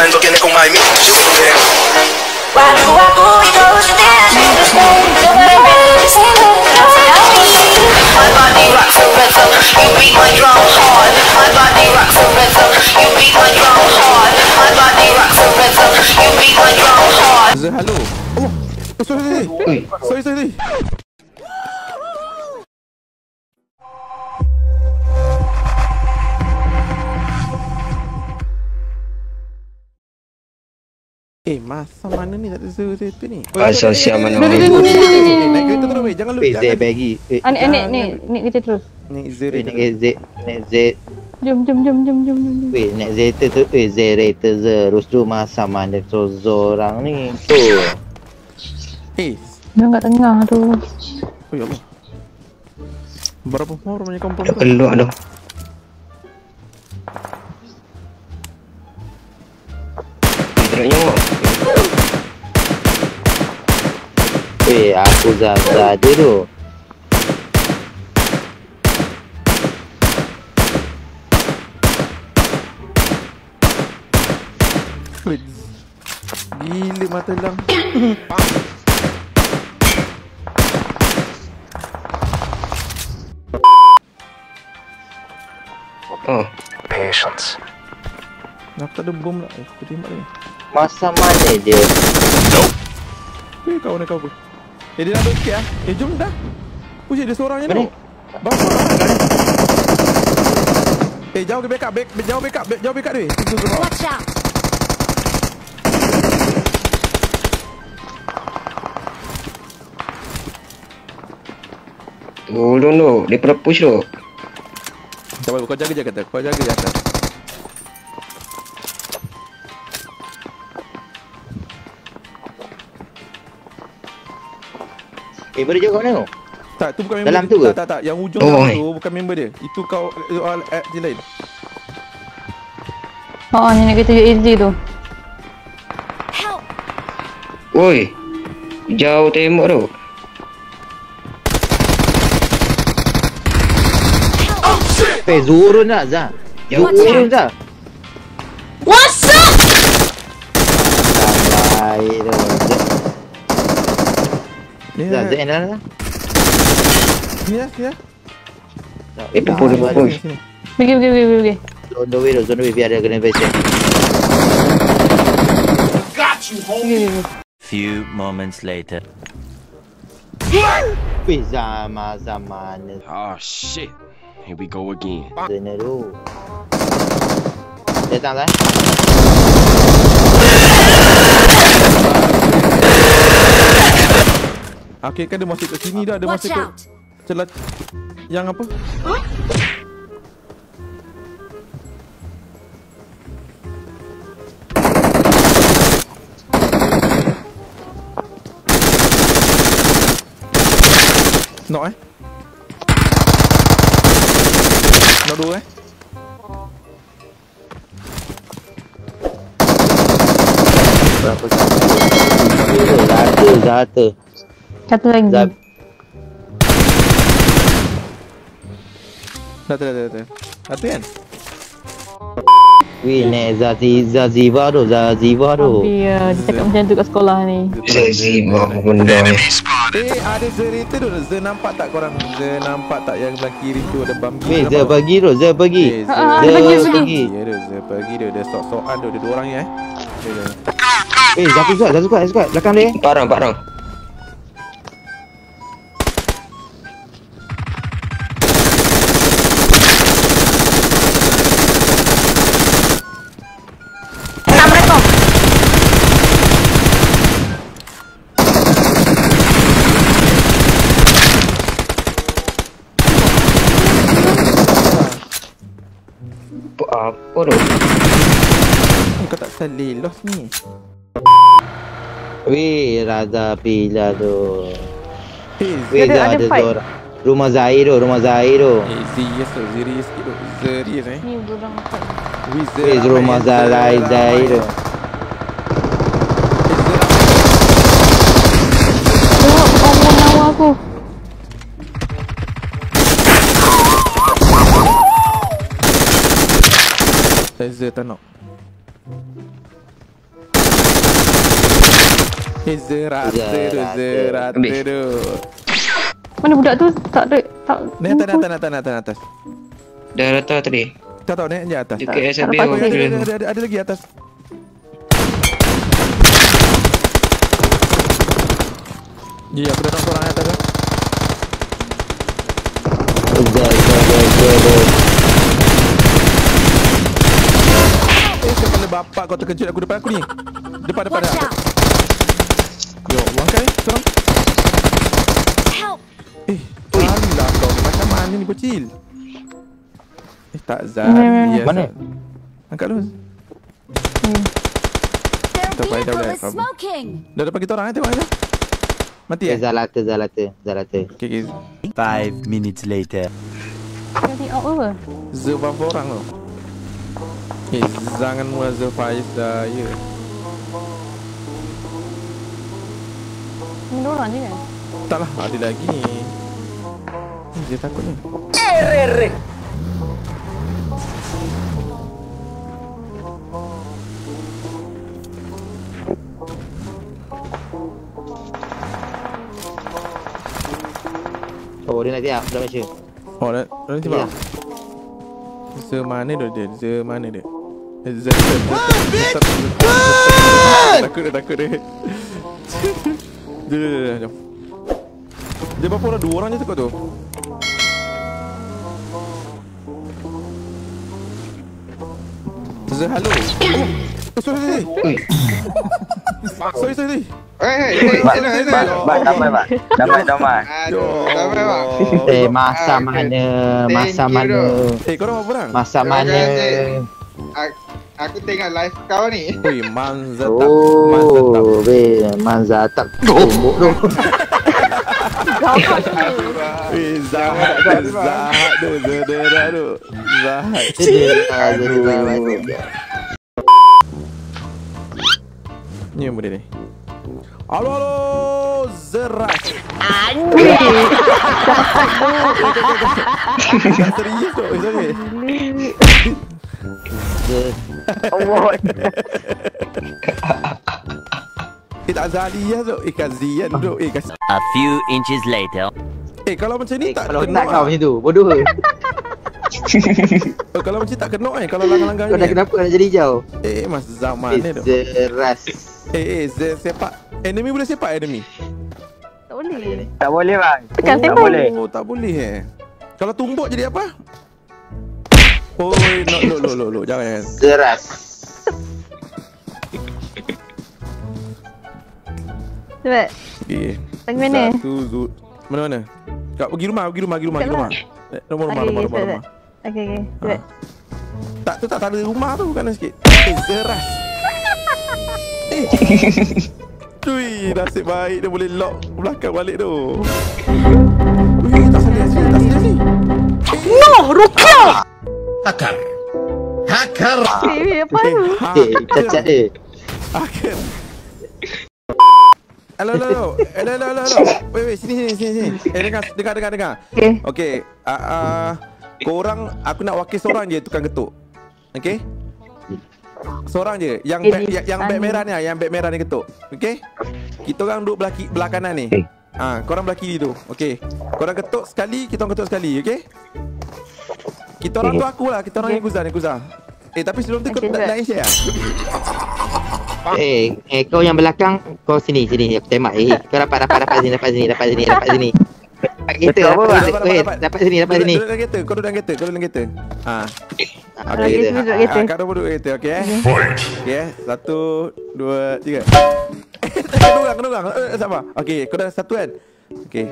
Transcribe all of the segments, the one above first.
quando viene con my music. My body rocks a rhythm, you beat my drum hard. My body rocks a rhythm, you beat my drum hard. My body rocks a rhythm, you beat my drum hard. Hello. Oh, sorry. Masa mana ni tak ada kereta ni? Asal siap mana? Naik kereta terus weh, jangan lupa. Z bagi. Naik kereta terus. Naik Z. Naik Z. Jom. Weh, naik Z tu Z rate terus tu masa mana tu orang ni. Tu. Dia kat tengah tu. Oh ya Allah. Berapa orang banyak kompon? Elok dah. Weh, aku Zaza dia tu. Gila mata lang. Oh, Patience. Kenapa tak ada bom lah? Aku tembak dia. masa mana dia? Kau nak kau apa? Dia dah sikit lah. Jom dah. Push dia seorang je tu. Bang. Jauh ke backup. Jauh backup dia. Watch out. Tolong tu, dia pernah push tu. Tak apa, kau jaga je kata. Kau jaga je atas. Member dia kau tengok? Tak, tu bukan member dalam dia. Tu ke? Tak. Yang ujung tu bukan member dia. Itu kau app je lain. Ni nak kereta AZ tu. Woi, jauh tembak tu. Zurun tak Zah? Zurun tak? What's up? Baik tu. Zah, Zah enak lah. Ya. Push. Pergi. Zone way biar dia kena passion. Got you, homie. Few moments later. Wih, zaman. Oh shit. Here we go again. Zona tu. Datang Zah. Okay, kan dia masuk ke sini dah. Dia masuk ke celah yang apa? Knock Knock dua Berapa Zata. Satu lagi. Zah. Dah. Satu kan? Wih, nek Zaziva tu. Tapi dia cakap macam tu kat sekolah ni. Zaziva benda. Ada Zerita tu. Zer nampak tak korang? Zer nampak tak yang belah kiri tu ada bambi? Weh, Zah pergi tu. Zah pergi. Ya dah, Zer pergi dia. Dia sok-sokan tu. Dia dua orang je Eh, Zah suka. Belakang dia. Parang. Apa tu? Kau tak salih lost ni. Weh, Raza Pila tu. Weh, ada seorang. Rumah Zahir tu. Serius tu. Serius sikit tu. Serius Ni orang kat. Weh, rumah Zahir tu. Tengok nyawa aku. Zer tak nak. Zerata tu. Mana budak tu? Tak ada. Tak. Ni atas. Dah rata tadi. Tak tahu naik je atas. Dekat tak SB dapat Ada lagi atas. Ya, aku dah nampak orang atas tu. Kepala bapak kau terkejut aku depan aku ni. Depan. Watch out! Yo, orang kan serang. Help! Alah kau macam mana ni bocil? Tak Zari. Mana? Angkat dulu. Their Tak payah dah vehicle boleh. is smoking! Dah depan kita orang tengok aja. Mati Zalata. Okay. 5 minutes later. Jadi out apa? Zer berapa orang tu? Jangan mula Zer Faiz dah. Ya. Ini dua orang je kan? Tak lah, ada lagi ni. Dia takut ni. Oh, dia nak tiap. Dah macam. Oh, dah nanti bang. Zer mana dia? Zer mana dia? Zer. Takut dia. Jom. Dia berapa orang? 2 orang je takut tu. Zer, halo. Sorry. Sorry. Damai. Masa mana? Korang berapa orang? Masa mana? Aku tengok live kau ni. Oi, manza tak. Oh, manza tak tumbuk tu. Zahat tu. Ni yang boleh ni. Halo, Zeras. Serius tu, sorry. Tak Zalia tu. Kazian tu. A few inches later. Kalau macam ni tak Kalau kena. nak kau macam tu, bodoh ke? Kalau macam tak kena kalau langgar-langgar Kau ni. dah kenapa nak jadi hijau? Mas zaman ni tu. Zeras. Sepak. Enemy boleh sepak enemy? Tak boleh. Tak boleh bang. Tekan Tak tembak. boleh. Oh, tak boleh Kalau tumbuk jadi apa? Oi, no. Jangan. Zeras. Cepat. Okey. Pergi mana? Mana? Kau pergi rumah. Rumah. Okey. Cepat. Tak ada rumah tu kanan sikit. Zeras. Cuy, nasib baik dia boleh lock belakang balik tu. Wih, tak salah sini. Hacker. Apa tu? Cacat dia. Hacker. Hello. Wait, sini. Dengar. Okey. Korang, aku nak wakil seorang je tukang ketuk. Okey? Seorang je yang beg merah ni ketuk. Okey? Kita orang duduk belah kanan ni. Korang belah kiri tu. Okey. Korang ketuk sekali, kita orang ketuk sekali, okey? Kita orang tu akulah, kita orang yang Guzan. Tapi sebelum tu kau nak share ah? Kau yang belakang, kau sini. Aku tembak. Kau dapat sini. Dapat sini. Kau duduk dalam kereta. Okey, duduk kereta. Kau duduk kereta, okey? Okey, 1, 2, 3. Kena orang. Sabar. Okey, kau dah satu kan? Okey.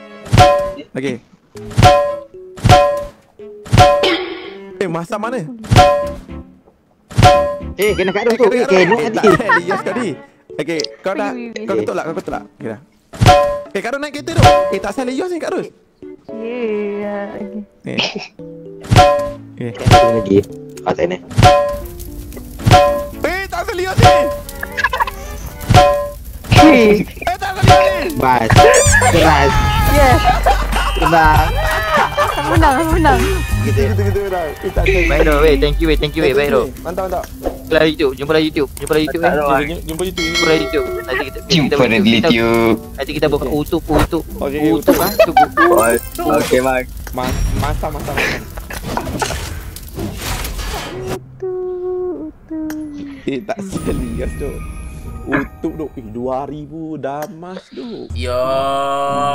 Masa mana? Kena kat tu. Kena nanti. Yes tadi. Okey, kau ketuk lah. Okey dah. Kak Rus naik kereta tu. Tak salah Yos ni Kak Rus. Okey. Lagi. Tak ni. Tak salah Yos ni. Tak salah Yos ni. Bas. Keras. Yes. Kebang. Menang. Kita dah. Baik doh, thank you, baik doh. Mantap. Jumpa dalam YouTube. Jumpa dalam YouTube. Jumpa YouTube. Jumpa dalam YouTube. Nanti kita Jumpa dalam YouTube. Nanti kita buka YouTube. Okey, YouTube ah. Tunggu. Okey, Mak. Masa. Tak serius tu. Utup duk 2000 damas duk. Ya